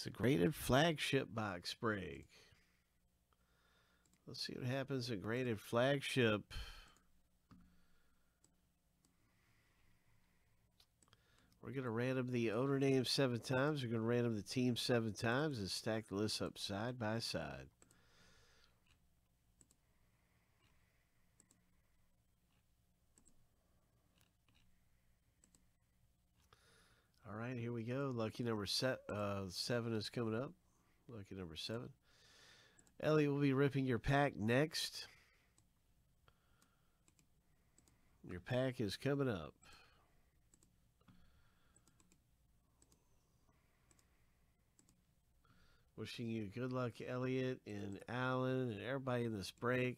It's a graded flagship box break. Let's see what happens in graded flagship. We're going to random the owner name 7 times. We're going to random the team 7 times and stack the list up side by side. All right, here we go. Lucky number 7 is coming up. Lucky number 7. Ellie will be ripping your pack next. Your pack is coming up. Wishing you good luck, Elliot and Alan and everybody in this break.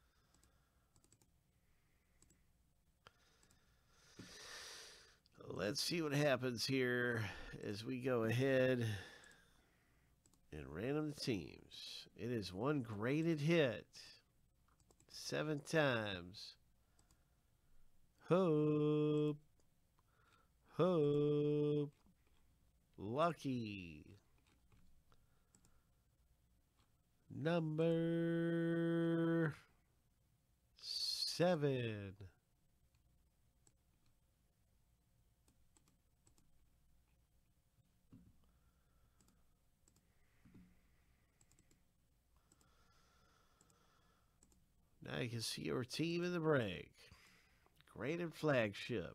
Let's see what happens here as we go ahead and random the teams. It is one graded hit. 7 times. Hope. Hope. Lucky. Number 7. Now you can see your team in the break. Graded flagship.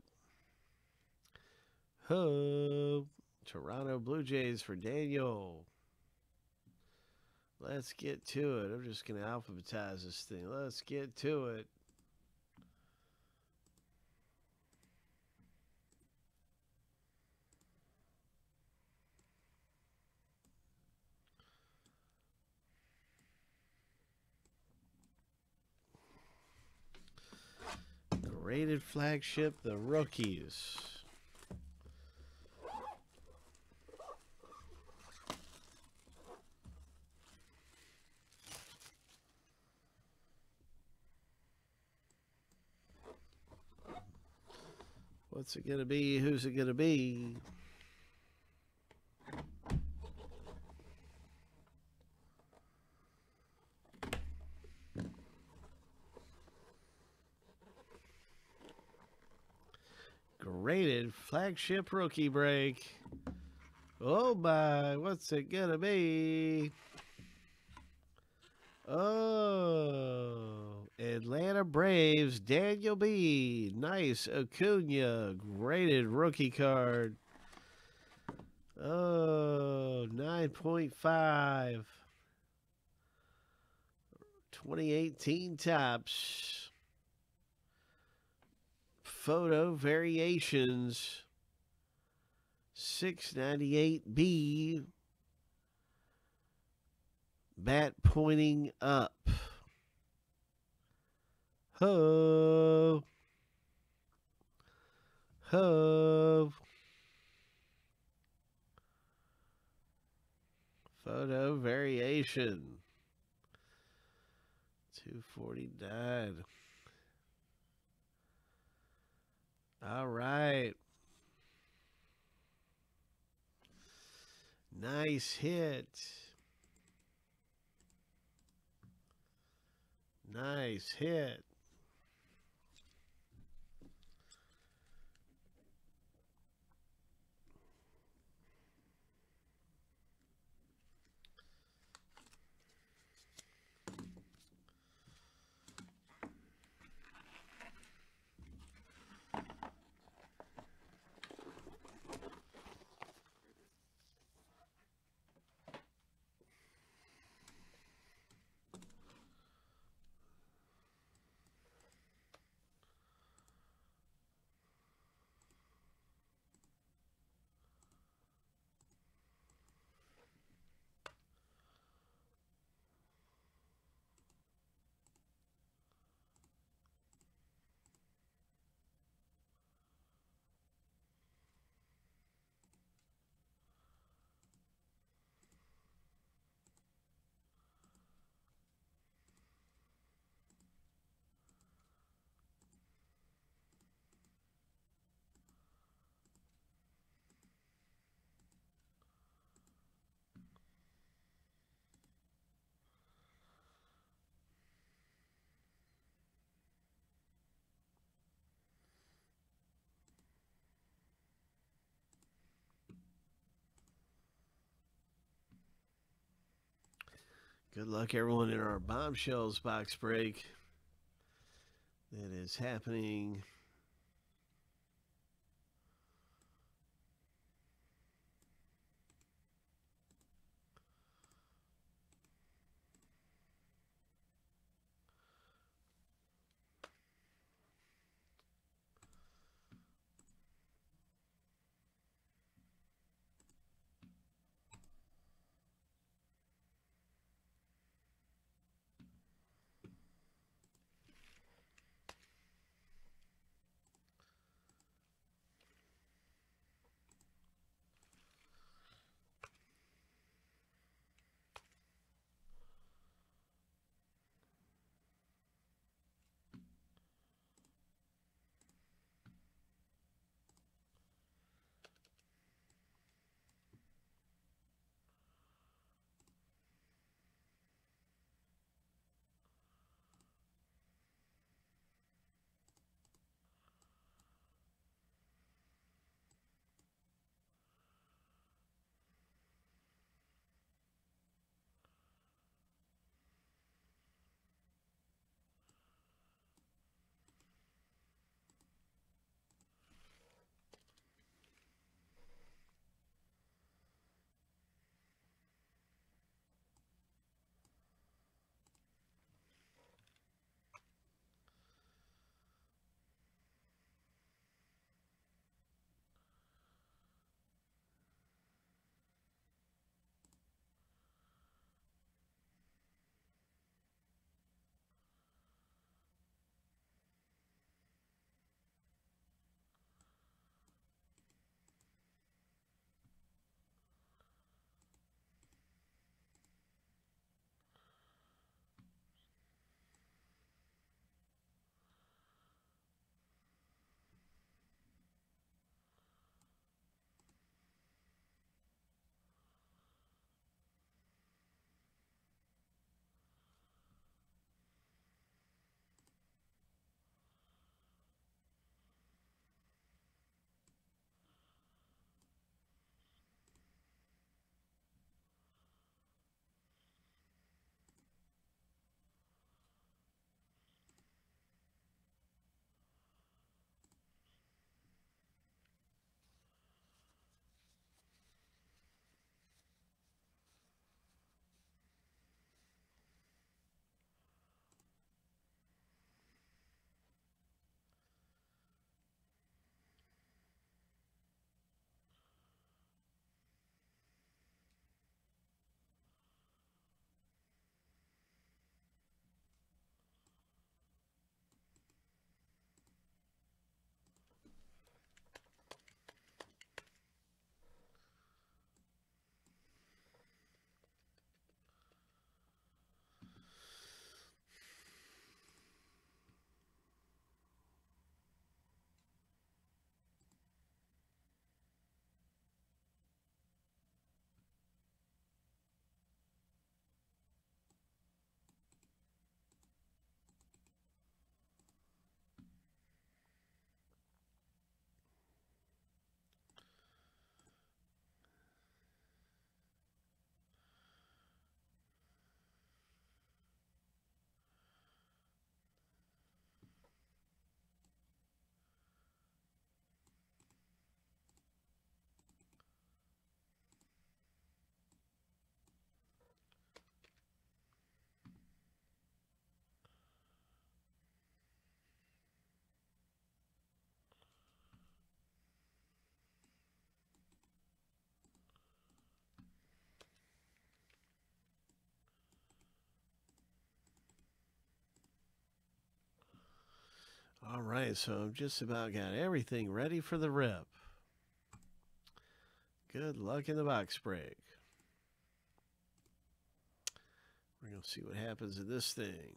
Hope. Toronto Blue Jays for Daniel. Let's get to it. I'm just going to alphabetize this thing. Let's get to it. Graded flagship, the rookies. What's it going to be? Who's it going to be? Graded flagship rookie break. Oh my, what's it going to be? Oh, Atlanta Braves, Daniel B. Nice. Acuna, graded rookie card. Oh, 9.5. 2018 tops. Photo variations. 698B. Bat pointing up. Ho. Ho. Photo variation. 249. All right. Nice hit. Nice hit. Good luck, everyone, in our bombshells box break that is happening. All right, so I've just about got everything ready for the rip. Good luck in the box break. We're going to see what happens in this thing.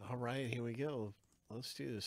All right, here we go. Let's do this.